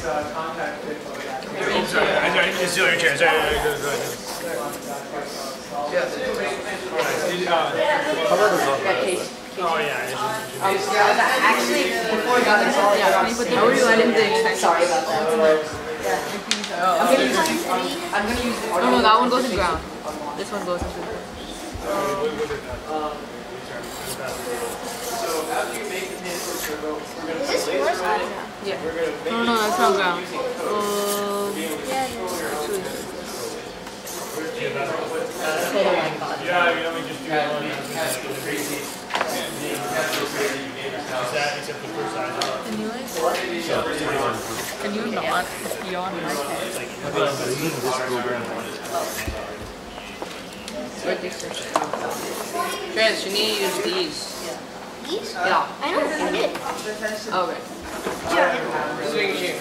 It's your chair. Sorry. Oh yeah. Actually, before we got this, I didn't think. Sorry about that. I'm gonna use. No, that one goes in ground. This one goes into the ground. Is this yours? Yeah. No, that's not ground. Yeah, we just do that one. Except the first side. Can you not beyond my head? Chris, you need to use these. These? Yeah. I know, I did. Okay. Just making sure.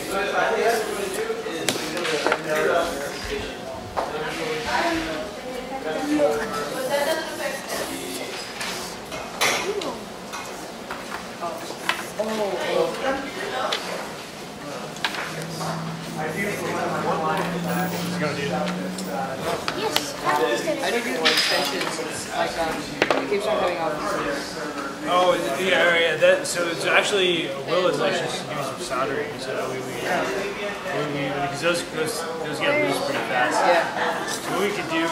Yes, I did do extensions, like it keeps on cutting off. Oh yeah. So it's actually Will is actually just doing some soldering, so because those get loose pretty fast. Yeah. So what we could do is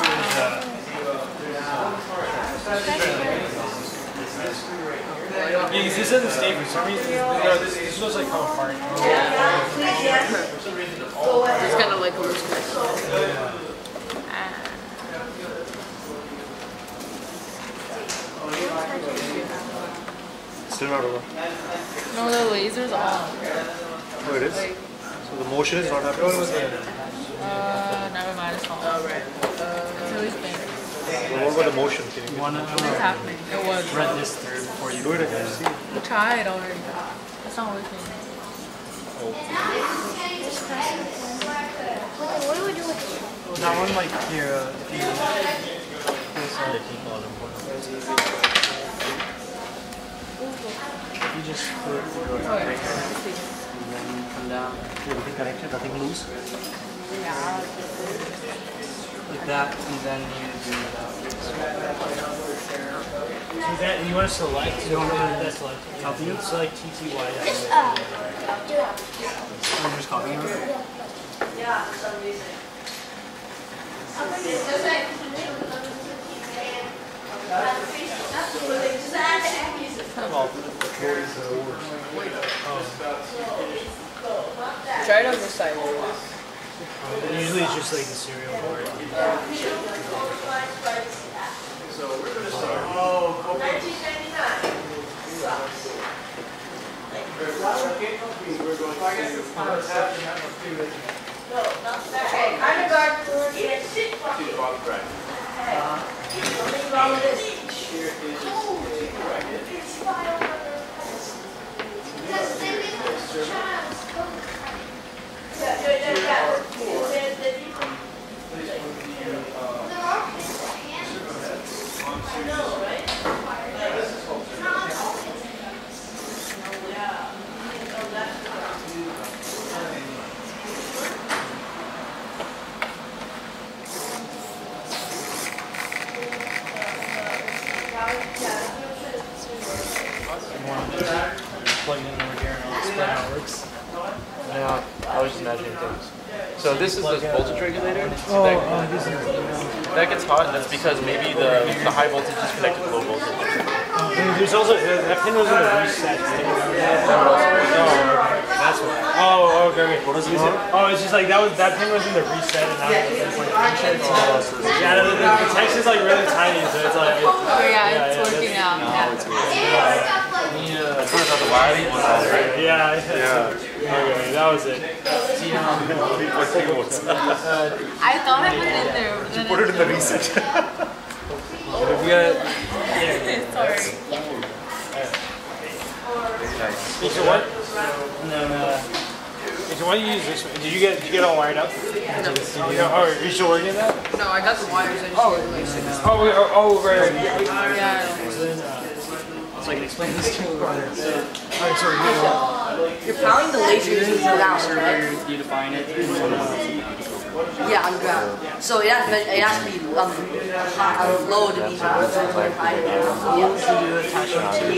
yeah, this doesn't stay for some reason. This looks like how apart. It's kind of like a loose connection. Still not over. No, the laser's on. Oh, it is? So the motion is not happening? Never mind, it's on. Oh, right. It's always been. Well, what about the motion? Can you It's happening. It was. Read this through before you do it again? See? We tried already. It's not working. What do we do with this? that one like here. You just put it through and then come down. Everything connected, nothing loose. Yeah. Like that, and then you do that. So that you want to select. You don't want to select. Help you select TTY. Just, do it. I'm just copying it. Yeah, for some reason. Try it on this side. Usually it's just like the cereal board. So we're going to start. 1999. No, not that. Okay, kind of garden. Even sit from To the bottom right. Something wrong with this. Here is It's file number. Because they make the child's code. Yeah. I know, right? Plug it in over here and I'll explain how it works. Yeah, I was just imagining things. So this is the voltage regulator. That gets hot. That's because maybe the high voltage is connected to low voltage. There's also that pin was in a reset thing. That's what. Oh, okay. What is it? Oh, it's just like that pin was in the reset and now it's like yeah, the text is like really tiny, so it's like. Oh yeah, it's working out. Yeah. Turns out the wiring was all right. Yeah. Okay, that was it. I thought I put it in there. But then put it in the reset? Sorry. So what? So why do you use this one? Did you get all wired up? No. Are you still working on that? No, I got the wires. I just need to like Right. Yeah. So I can explain this to you. Alright, sorry. You're powering the laser using the ground, right? You define it. Yeah, on the ground. So it has to be low to be high. Yeah. So do attachment to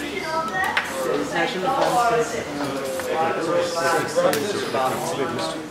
attachment defense.